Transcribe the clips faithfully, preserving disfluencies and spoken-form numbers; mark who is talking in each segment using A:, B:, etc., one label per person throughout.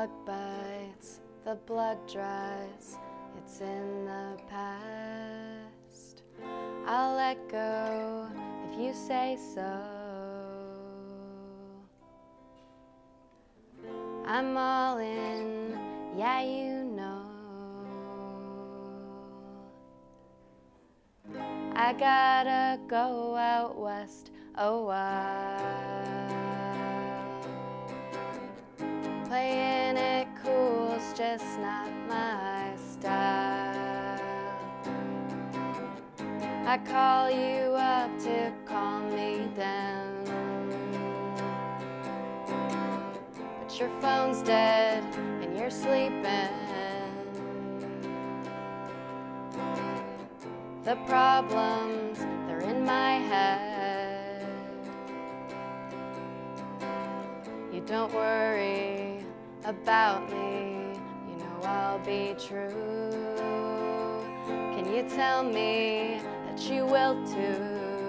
A: bug bites, the blood dries, it's in the past. I'll let go if you say so. I'm all in, yeah, you know. I gotta go out west a while. Playing it cool's just not my style. I call you up to calm me down, but your phone's dead and you're sleeping. The problems, they're in my head. You don't worry about me, you know I'll be true. Can you tell me that you will too?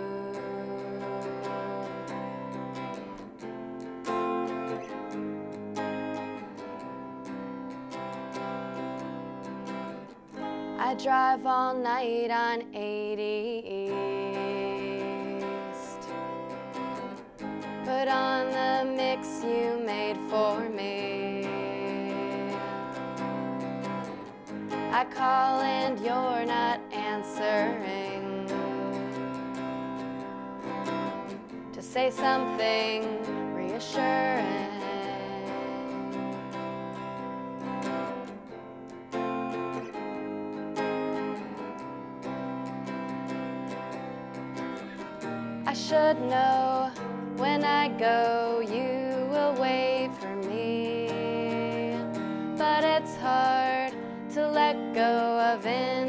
A: I drive all night on eighty East. Put on the mix you made for me. I call and you're not answering. To say something reassuring. I should know when I go you will wait for me, but it's hard to let go of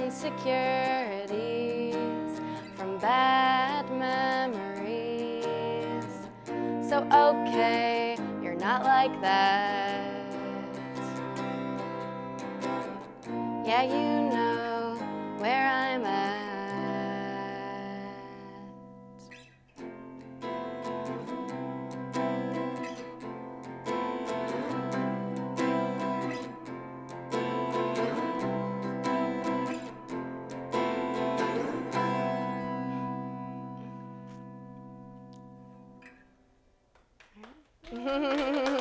A: insecurities from bad memories. So okay, you're not like that. Yeah, you know where I'm at. Mm-hmm.